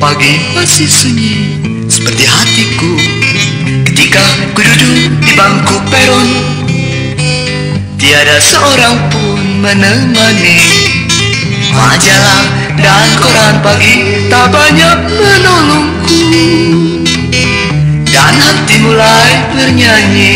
Pagi masih sunyi seperti hatiku ketika ku duduk di bangku peron. Tiada seorang pun menemani. Majalah dan koran pagi tak banyak menolongku, dan hati mulai bernyanyi.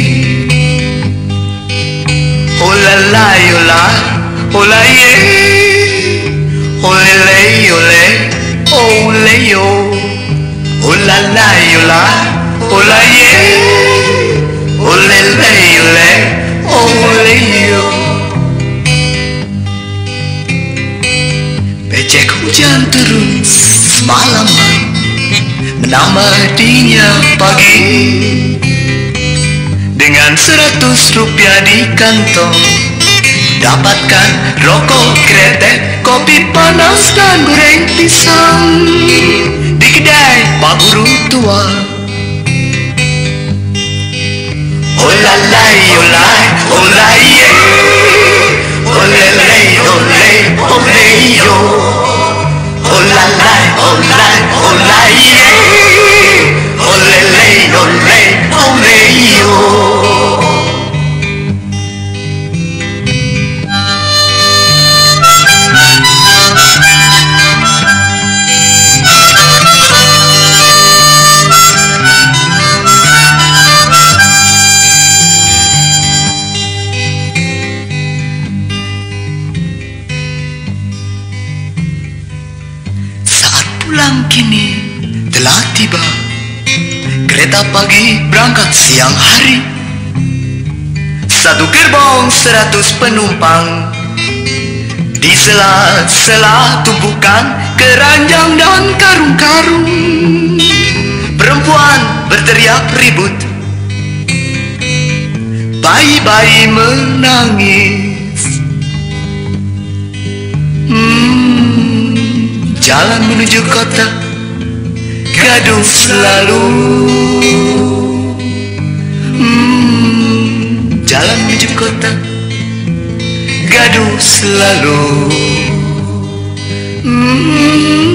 Oh la la yo la, oh la ye, oh le le yo le, oh le yo. Oh la la yo la, oh la ye, oh le le yo le, oh le yo. Becek hujan turun semalaman, menambah dinginnya pagi. Dengan 100 rupiah di kantong, dapatkan rokok kretek, kopi panas dan goreng pisang di kedai Pak Guru tua. Oh la la yo la, oh la ye, oh le le yo le, oh le yo. Oh la la, oh la, oh la ye, oh le le yo le, oh le yo. Pulang kini telah tiba, kereta pagi berangkat siang hari. Satu gerbong 100 penumpang, di sela-sela tumpukan keranjang dan karung-karung. Perempuan berteriak ribut, bayi-bayi menangis. Jalan menuju kota gaduh selalu. Jalan menuju kota gaduh selalu.